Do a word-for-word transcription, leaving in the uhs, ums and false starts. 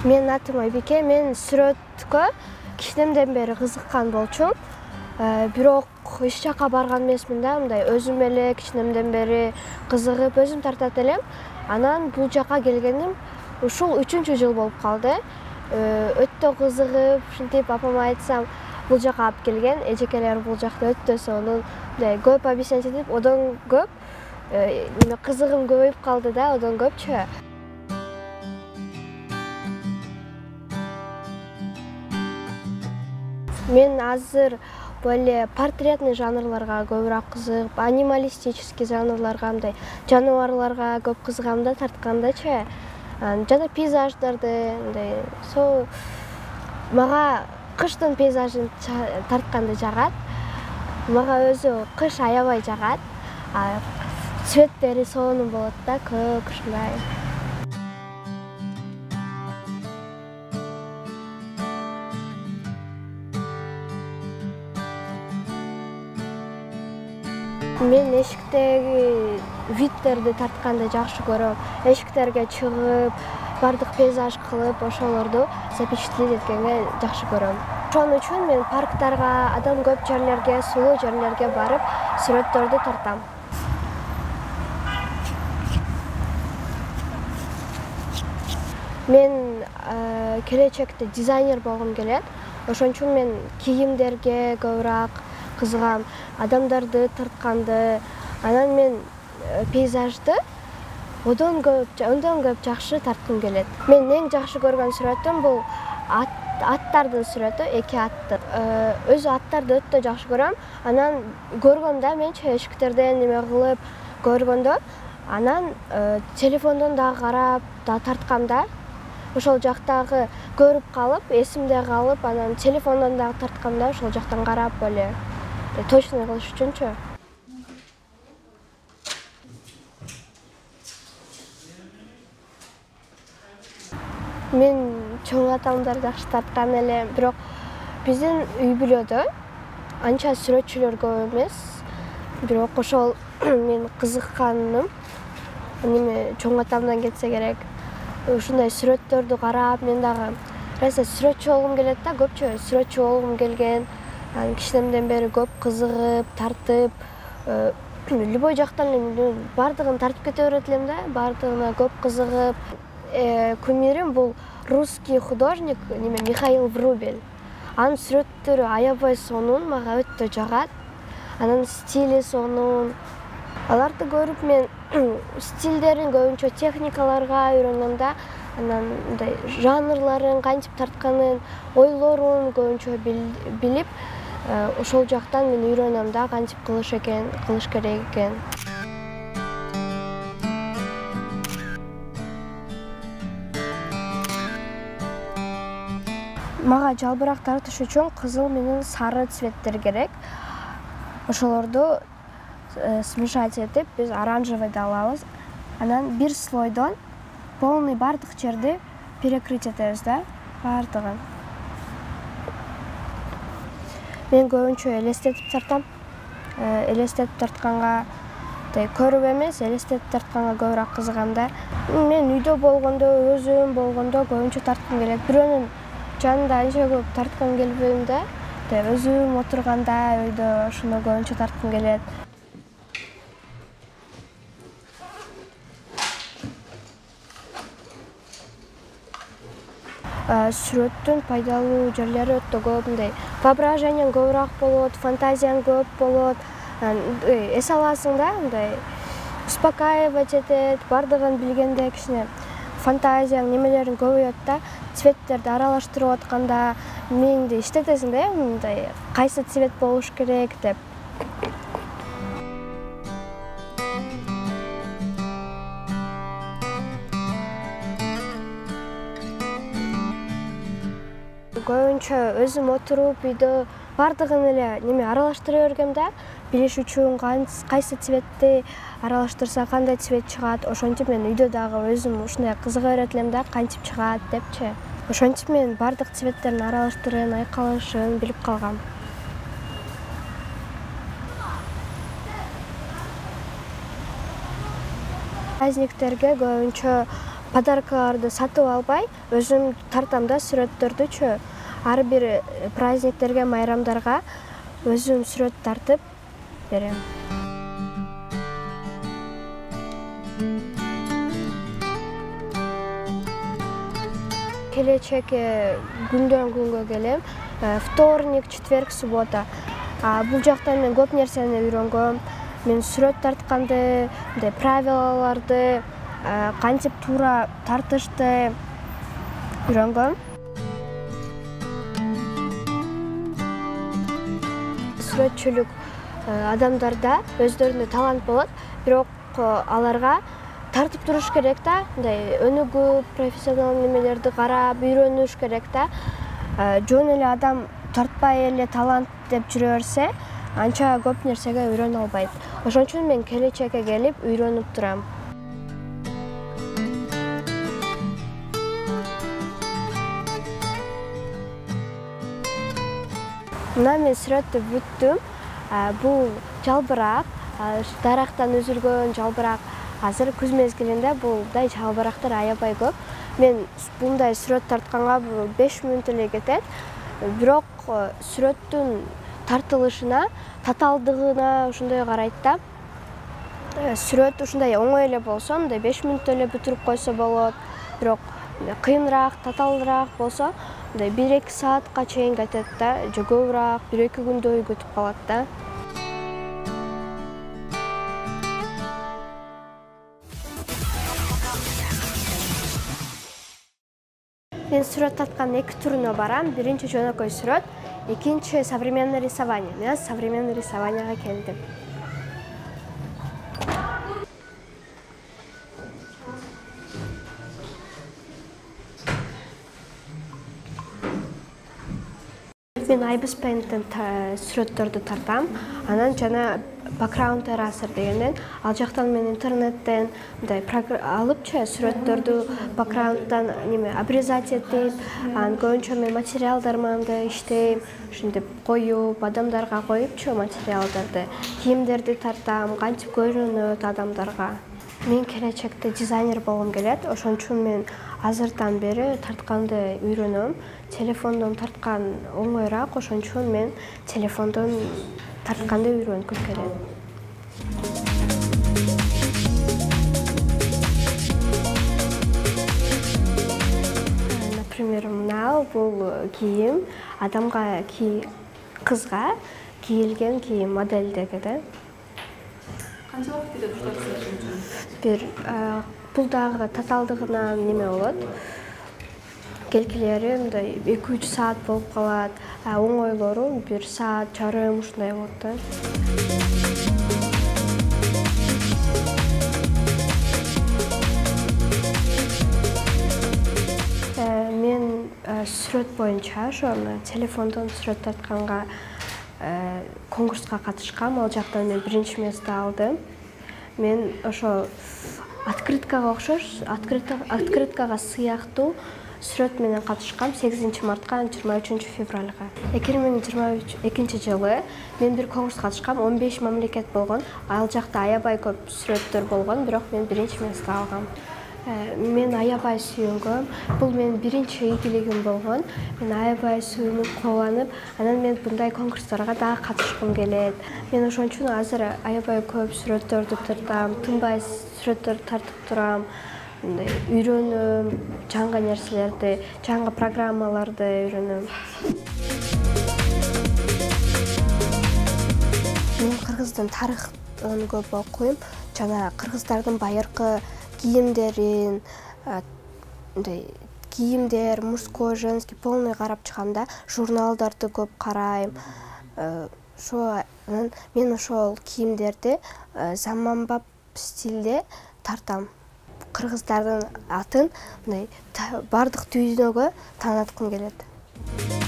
Мен атым Айбике, мен сүрөткө кичинемден бери кызыккан болчумун. Бирок эч жака барган эмесмин да, мындай өзүм эле кичинемден бери кызыгып, өзүм тартат элем. Анан бул жака келгеним ушул үчүнчү жыл болуп калды. Өтө кызыгып, ушинтип апама айтсам, бул жака алып келген. Эжекелер бул жакта өтө сонун, мындай көп объяснять этип, одон көп кызыгым көбөйүп калды да, одон көпчү. Мен азыр böyle портретный жанрларга көбүрөөк кызыгып, анималистический жанрларга, мындай жаныбарларга көп кызыгам да, тарткандачы. Жана пейзаждарды, мындай со мага кыштын пейзажын тартканды жагат. Мага өзү кыш аябай жагат. Цветтери сонун болот да, көк ушундай. Мен эшиктеги видтерди тартканды жакшы көрөм. Эшиктерге чыгып, бардык пейзаж кылып, ошолорду запечатлеть эткенге жакшы көрөм. Ошон үчүн мен парктарга, адам көп жерлерге, сулуу жерлерге барып, сүрөттөрдү тартам. Мен келечекте дизайнер болгум келет. Ошон үчүн мен кийимдерге көбүрөөк кызыгам, адамдарды тартканды, анан мен пейзажды одан көп, одан көп жакшы тарткым келет. Мен эң жакшы көргөн сүрөтүм бул аттардын сүрөтү, эки атты. Өзү аттарды өтө жакшы көрөм. Анан көргөндө менчи эшиктерден неме кылып көргөндө, анан телефондон дагы карап, да тарткам да. Ошол жактагы көрүп калып, эсимде калып, анан телефондон дагы тарткам да, ошол жактан карап эле точно кылыш үчүнчү. Мен чоң атамдар жакшы тарткан элем, бирок биздин үй бүлөдө анча сүрөтчүлөр көп эмес. Бирок ошол мен кызыкканым неме чоң атамдан кетсе керек. Ушундай сүрөттөрдү карап, мен дагы раса сүрөтчү болгум келет да, көпчө сүрөтчү болгум келген. Кичинемден бери көп кызыгып, тартып, любой жактан эле бардыгын тартып кете берет элем да, бардыгына көп кызыгып. Кумирим бул русский художник, неме Михаил Врубель. Анын сүрөттөрү аябай сонун, мага өтө жагат. Анын стили сонун. Аларды көрүп мен стилдерин көбүнчө техникаларга үйрөнөм да, анан мындай жанрларын кантип тартканын, ойлорун көбүнчө билип, ошол жактан мен үйрөнөм да, кантип кылыш экен, кылыш керек экен. Мага жалбырак тартыш үчүн кызыл менен сары цветтер керек. Ошолорду смешать этип, биз оранжевыйды алабыз. Анан бир слойдон полный бардык жерди перекрыть этебиз да, бардыгын. Мен көбүнчө элестетип тартам. Элестетип тартканга көрүп эмес, элестетип тартканга көбүрөөк кызыгам да. Мен үйдө болгондо, өзүм болгондо көбүнчө тарткым келет. Бирөөнүн жанында анча көп тарткым келбейм да. Өзүм отурганда үйдө ошону көбүнчө тарткым келет. Сүрөттүн пайдалуу жерлери өтө көп, мындай воображениең көбүрөөк болот, фантазияң көп болот. Эс аласың да, мындай успокаивать этет, бардыгын билгенде кичине фантазияң, немелериң көбөйөт да. Цветтерди аралаштырып атканда миңди иштетесиң да, мындай кайсы цвет болуш керек деп. Көбүнчө өзүм отуруп үйдө бардыгын эле неме аралаштыра бергем да, билиш үчүн кайсы цветти аралаштырса кандай цвет чыгат. Ошентип мен үйдө дагы өзүм ушундай кызыга берет элем да, кантип чыгат депчи. Ошентип мен бардык цветтердин аралаштырын, айкалышын билип калгам. Праздниктерге көбүнчө подаркаларды сатып албай, өзүм тартам да сүрөттөрдүчү. Ар бир праздниктерге, майрамдарга өзүм сүрөт тартып берем. Келечекке күндөн күнгө келем. Вторник, четверг, суббота. Бул жакта мен көп нерсени үйрөнгөм. Мен сүрөт тартканды, правилаларды, кантип туура тартышты үйрөнгөм. Сүрөтчүлүк адамдарда өздөрүнө талант болот, бирок аларга тартып туруш керек да, мындай өнүгүп, профессионал немелерди карап, үйрөнүш керек да. Жөн эле адам тартпай эле талант деп жүрө берсе, анча көп нерсеге үйрөнө албайт. Ошон үчүн мен келечекке келип үйрөнүп турам. Мына мен сүрөттү бүттүм. Бул жалбырак, дарактан үзүлгөн жалбырак. Азыр күз мезгилинде булдай жалбырактар аябай көп. Мен мындай сүрөт тартканга беш мүнөт эле кетет. Бирок сүрөттүн тартылышына, татаалдыгына ошондой карайт да. Сүрөт ушундай оңой эле болсо, мындай беш мүнөт эле бүтүрүп койсо болот. Бирок кыйыныраак, татаалдыраак болсо, мындай бир эки саатка чейин кетет да, же көбүрөөк, бир эки күндөй кетип калат да. Мен сүрөт тарткандын эки түрүнө барам. Биринчи жөнөкөй сүрөт, экинчи современное рисование. Мен современный рисованияга келдим. Мен Айбыс Пейнттен сүрөттөрдү тартам. Анан жана Background Eraser дегенден, ал жактан мен интернеттен мындай алыпчы сүрөттөрдү backgroundдан неме обрезать этип, анан көбүнчө мен материалдарымды иштейм, ушинтип коюп, адамдарга коюпчу материалдарды, кийимдерди тартам, кантип көрүнөт адамдарга. Мен келечекте дизайнер болгум келет, ошон үчүн мен азырдан бери тартканды үйрөнөм. Телефондон тарткан оңоюраак, ошон үчүн мен телефондон тартканды үйрөнгүм келет. Например, мына бул кийим адамга, кызга кийилген кийим модельдеги да. Канча убакыт кетет ушул үчүн? Бир бул дагы татаалдыгына неме болот. Келкилери мындай эки үч саат болуп калат, оңойлору бир саат жарым ушундай болот да. Мен сүрөт боюнча ошо телефондон сүрөт тартканга конкурска катышкам, ал жактан мен биринчи место алдым. Мен ошо открыткага окшош, открыткага сыяктуу сүрөт менен катышкам сегизинчи мартка, жыйырма үчүнчү февралга. эки миң жыйырма экинчи жылы мен бир конкурска катышкам, он беш мамлекет болгон. Ал жакта аябай көп сүрөттөр болгон, бирок мен биринчи место алгам. Мен аябай сүйүнгөм. Бул менин биринчи ийгилигим болгон. Мен аябай сүйүнүп, кубанып, анан мен мындай конкурстарга дагы катышкым келет. Мен ошон үчүн азыр аябай көп сүрөттөрдү тартам, тынбай сүрөттөрдү тартып турам. Үйрөнөм, жаңы нерселерди, жаңы программаларды үйрөнөм. Мен кыргыздын тарыхын көп окуйм, жана кыргыздардын байыркы кийимдерин, кийимдер, мужской, женский полный карап чыгам да, журналдарды көп карайм. Ошо мен ошол кийимдерди заманбап стилде тартам. Кыргыздардын атын бардык дүйнөгө тааныткым келет.